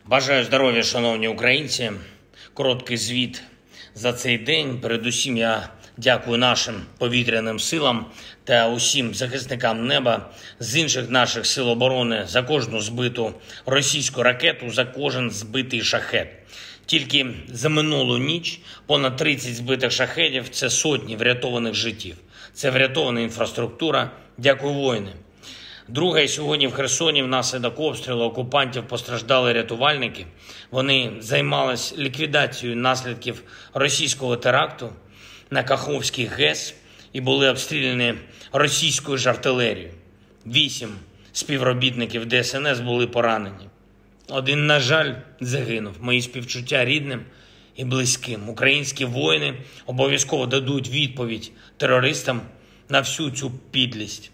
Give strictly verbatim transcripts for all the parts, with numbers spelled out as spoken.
Бажаю здоров'я, шановні українці. Короткий звіт за цей день. Передусім я дякую нашим повітряним силам та усім захисникам неба з інших наших сил оборони за кожну збиту російську ракету, за кожен збитий шахет. Тільки за минулу ніч понад тридцять збитих шахедів – це сотні врятованих життів. Це врятована інфраструктура. Дякую, воїни. Друге, сьогодні в Херсоні внаслідок обстрілу окупантів постраждали рятувальники. Вони займалися ліквідацією наслідків російського теракту на Каховський ГЕС і були обстріляні російською ж артилерією. Вісім співробітників Д S N S були поранені. Один, на жаль, загинув. Мої співчуття рідним і близьким. Українські воїни обов'язково дадуть відповідь терористам на всю цю підлість.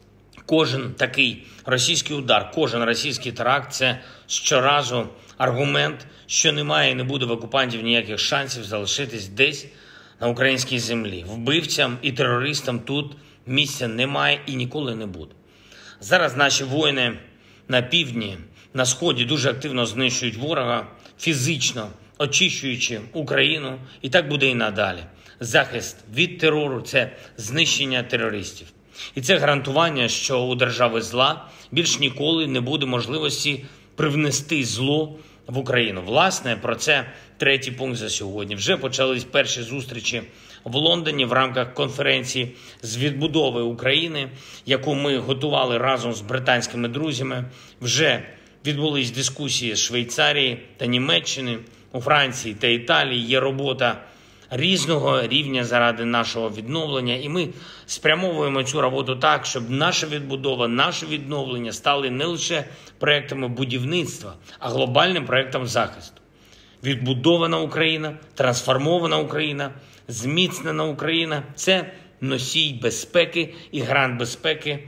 Кожен такий російський удар, кожен російський теракт – це щоразу аргумент, що немає і не буде в окупантів ніяких шансів залишитись десь на українській землі. Вбивцям і терористам тут місця немає і ніколи не буде. Зараз наші воїни на півдні, на сході дуже активно знищують ворога, фізично очищуючи Україну, і так буде і надалі. Захист від терору – це знищення терористів. І це гарантування, що у держави зла більш ніколи не буде можливості привнести зло в Україну. Власне, про це третій пункт за сьогодні. Вже почались перші зустрічі в Лондоні в рамках конференції з відбудови України, яку ми готували разом з британськими друзями. Вже відбулись дискусії з Швейцарії та Німеччини, у Франції та Італії. Є робота різного рівня заради нашого відновлення. І ми спрямовуємо цю роботу так, щоб наша відбудова, наше відновлення стали не лише проектами будівництва, а глобальним проектом захисту. Відбудована Україна, трансформована Україна, зміцнена Україна – це носій безпеки і гарант безпеки.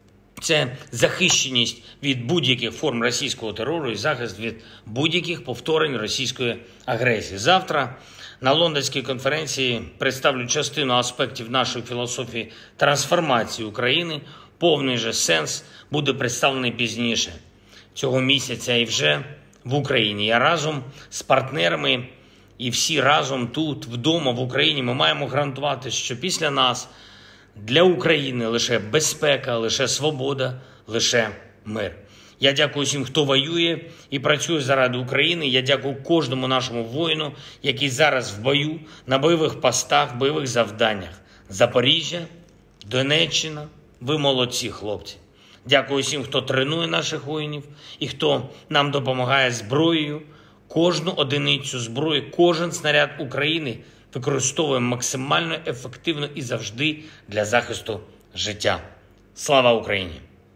Це захищеність від будь-яких форм російського терору і захист від будь-яких повторень російської агресії. Завтра на лондонській конференції представлю частину аспектів нашої філософії трансформації України. Повний же сенс буде представлений пізніше цього місяця і вже в Україні. Я разом з партнерами і всі разом тут, вдома, в Україні, ми маємо гарантувати, що після нас для України лише безпека, лише свобода, лише мир. Я дякую всім, хто воює і працює заради України. Я дякую кожному нашому воїну, який зараз в бою, на бойових постах, бойових завданнях. Запоріжжя, Донеччина, ви молодці, хлопці. Дякую всім, хто тренує наших воїнів і хто нам допомагає зброєю. Кожну одиницю зброї, кожен снаряд України використовуємо максимально ефективно і завжди для захисту життя. Слава Україні!